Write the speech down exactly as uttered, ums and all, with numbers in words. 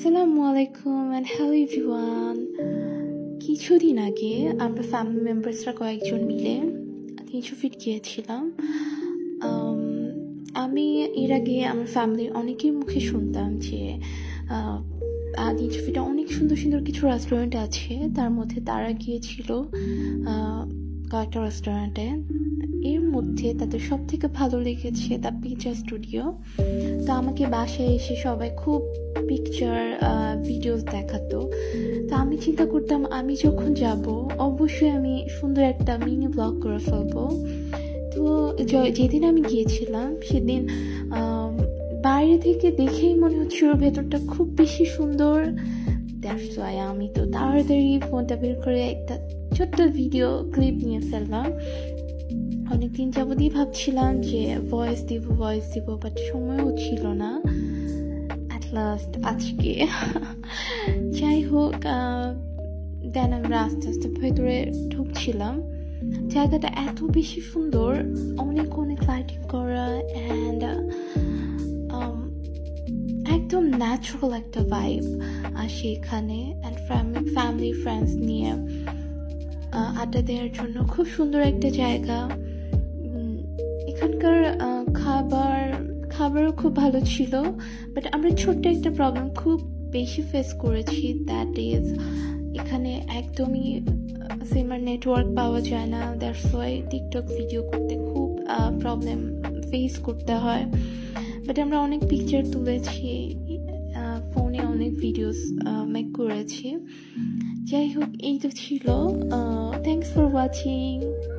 আসসালামু আলাইকুম and hello everyone. কিছুদিন আগে আমরা ফ্যামিলি মেম্বার্সরা কয়েকজন মিলে তিনশো ফিট গিয়েছিলাম। আমি এর আগে আমার ফ্যামিলির অনেকের মুখে শুনতাম যে তিনশো ফিটে অনেক সুন্দর সুন্দর কিছু রেস্টুরেন্ট আছে, তার মধ্যে তারা গিয়েছিল কয়েকটা রেস্টুরেন্টে। এর মধ্যে তাদের সব থেকে ভালো লেগেছে দ্য পিৎজা স্টুডিও। তো আমাকে বাসায় এসে সবাই খুব পিকচার ভিডিওস দেখাতো। তো আমি চিন্তা করতাম আমি যখন যাব অবশ্যই আমি সুন্দর একটা মিনি ব্লগ করে ফেলবো। তো যেদিন আমি গিয়েছিলাম সেদিন বাইরে থেকে দেখেই মনে হচ্ছিল ভেতরটা খুব বেশি সুন্দর। দ্যাটস ওয়াই আমি তো তাড়াতাড়ি ফোনটা বের করে একটা ছোট্ট ভিডিও ক্লিপ নিয়ে ফেললাম। অনেকদিন যাবতই ভাবছিলাম যে ভয়েস দিব ভয়েস দিব বাট সময়ও ছিল না। অ্যাট লাস্ট আজকে যাই হোক, দেন আমরা আস্তে আস্তে ভেতরে ঢুকছিলাম। জায়গাটা এত বেশি সুন্দর, অনেক অনেক লাইটিং করা অ্যান্ড একদম ন্যাচারাল একটা ভাইব আসে এখানে। অ্যান্ড ফ্যামিলি ফ্যামিলি ফ্রেন্ডস নিয়ে আড্ডা দেওয়ার জন্য খুব সুন্দর একটা জায়গা। এখানকার খাবার খাবারও খুব ভালো ছিল, বাট আমরা ছোট্ট একটা প্রবলেম খুব বেশি ফেস করেছি, দ্যাট ইজ এখানে একদমই সিমার নেটওয়ার্ক পাওয়া যায় না। দ্যাটস ওয়াই টিকটক ভিডিও করতে খুব প্রবলেম ফেস করতে হয়। বাট আমরা অনেক পিকচার তুলেছি, ফোনে অনেক ভিডিওস মেক করেছি। যাই হোক, এই তো ছিল। Thanks for watching.